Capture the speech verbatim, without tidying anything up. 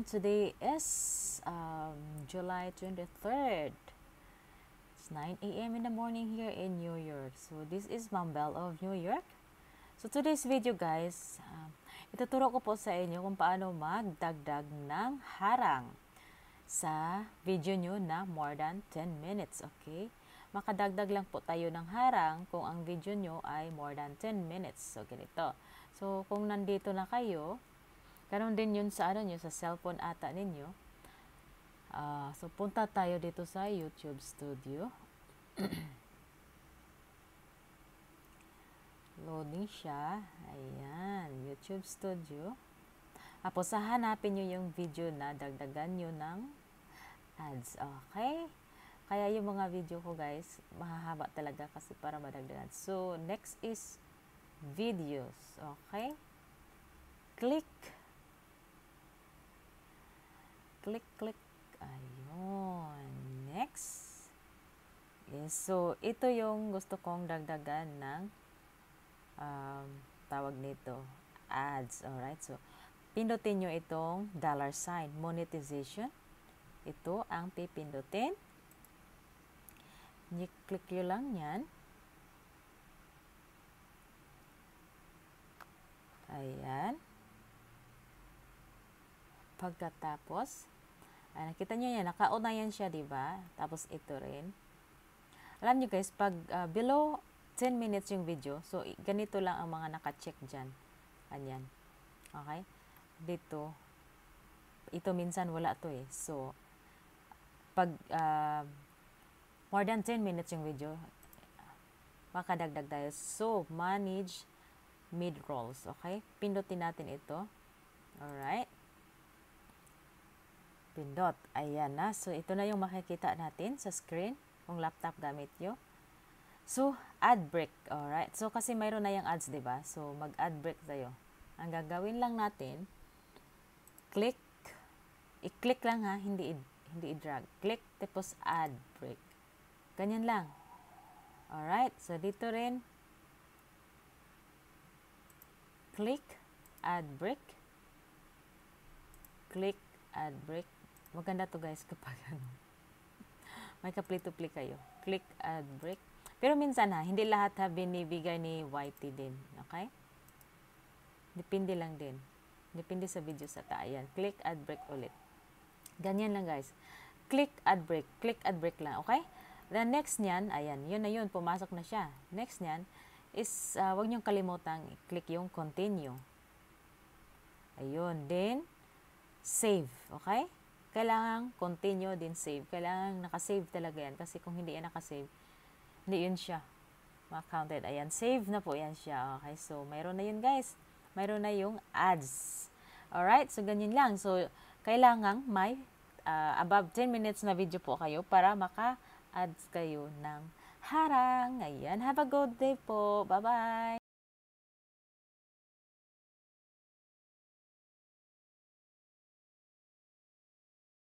Today is um, July twenty-third. It's nine a m in the morning here in New York. So this is Ma'am Belle of New York. So today's video guys, um, ituturo ko po sa inyo kung paano magdagdag ng harang sa video nyo na more than ten minutes. Okay? Makadagdag lang po tayo ng harang kung ang video nyo ay more than ten minutes. So ganito. So kung nandito na kayo, ganun din yun sa ano nyo, sa cellphone ata ninyo. Uh, so, punta tayo dito sa YouTube Studio. Loading siya. Ayan, YouTube Studio. Tapos, hanapin nyo yung video na dagdagan nyo ng ads. Okay? Kaya yung mga video ko guys, mahahaba talaga kasi para madagdagan. So, next is videos. Okay? Click click, click. Ayun. Next. Yes. So, ito yung gusto kong dagdagan ng um, tawag nito, ads. Alright. So, pindutin nyo itong dollar sign, monetization. Ito ang pipindutin. I-click nyo lang yan. Ayan. Pagkatapos, ay, nakita nyo yan, nakauna yan siya, diba? Tapos ito rin. Alam nyo guys, pag uh, below ten minutes yung video, so ganito lang ang mga naka-check dyan. Ganyan. Okay? Dito, ito minsan wala to eh. So, pag uh, more than ten minutes yung video, makadagdag tayo. So, manage mid-rolls. Okay? Pindutin natin ito. Alright? Pindot. Ayan na. So, ito na yung makikita natin sa screen kung laptop gamit nyo. So, ad break. Alright. So, kasi mayroon na yung ads, diba? So, mag-ad break tayo. Ang gagawin lang natin, click. I-click lang ha, hindi hindi i-drag. Click, tapos ad break. Ganyan lang. Alright. So, dito rin, click, ad break. Click, ad break. Maganda to guys kapag ano, may kapli-tupli kayo. Click ad break. Pero minsan ha, hindi lahat ha binibigay ni Y T din. Okay? Depende lang din. Depende sa video sa ta. Ayan. Click ad break ulit. Ganyan lang guys. Click ad break. Click ad break lang. Okay? The next niyan, ayan. Yun na yun. Pumasok na siya. Next niyan is, uh, huwag niyong kalimutang click yung continue. Ayun. Then, save. Okay? Kailangan continue din save. Kailangan nakasave talaga yan. Kasi kung hindi yan nakasave, hindi yun siya ma-counted. Ayan, save na po yan siya. Okay, so mayroon na yun guys. Mayroon na yung ads. Alright, so ganyan lang. So, kailangan may uh, above ten minutes na video po kayo para maka-ads kayo ng harang. Ayan, have a good day po. Bye-bye!